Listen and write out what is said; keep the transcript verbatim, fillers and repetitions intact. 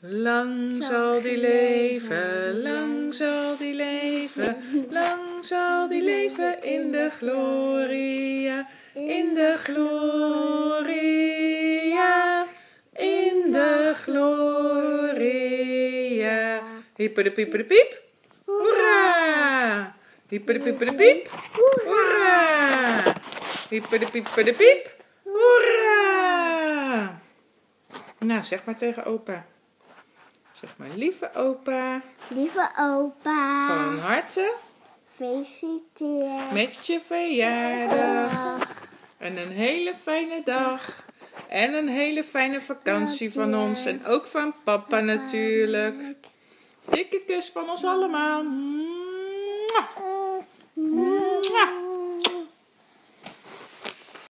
Lang zal die leven, lang zal die leven, lang zal die leven in de gloria, in de gloria, in de gloria. Hipperdepieperdepiep, hoera! Hipperdepieperdepiep, hoera! Hipperdepieperdepiep, hoera! Nou, zeg maar tegen opa. Zeg maar, lieve opa. Lieve opa. Van harte. Gefeliciteerd. Met je verjaardag. En een hele fijne dag. En een hele fijne vakantie van ons. En ook van papa natuurlijk. Dikke kus van ons allemaal. Mwah. Mwah.